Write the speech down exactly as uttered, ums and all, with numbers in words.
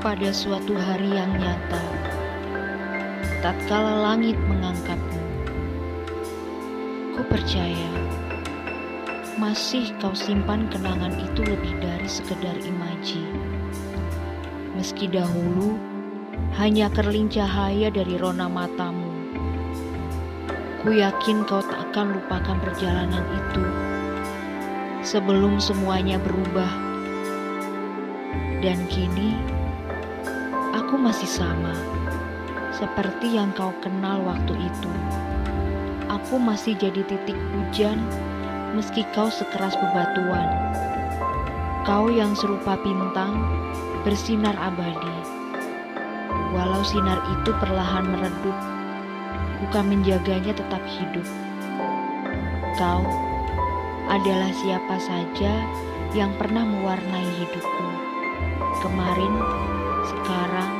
pada suatu hari yang nyata, tatkala langit mengangkatmu. Ku percaya, masih kau simpan kenangan itu lebih dari sekedar imaji. Meski dahulu hanya kerling cahaya dari rona matamu, ku yakin kau tak akan lupakan perjalanan itu sebelum semuanya berubah. Dan kini, aku masih sama, seperti yang kau kenal waktu itu. Aku masih jadi titik hujan, meski kau sekeras bebatuan. Kau yang serupa bintang, bersinar abadi. Walau sinar itu perlahan meredup, bukan menjaganya tetap hidup. Kau adalah siapa saja yang pernah mewarnai hidupku. Kemarin, sekarang,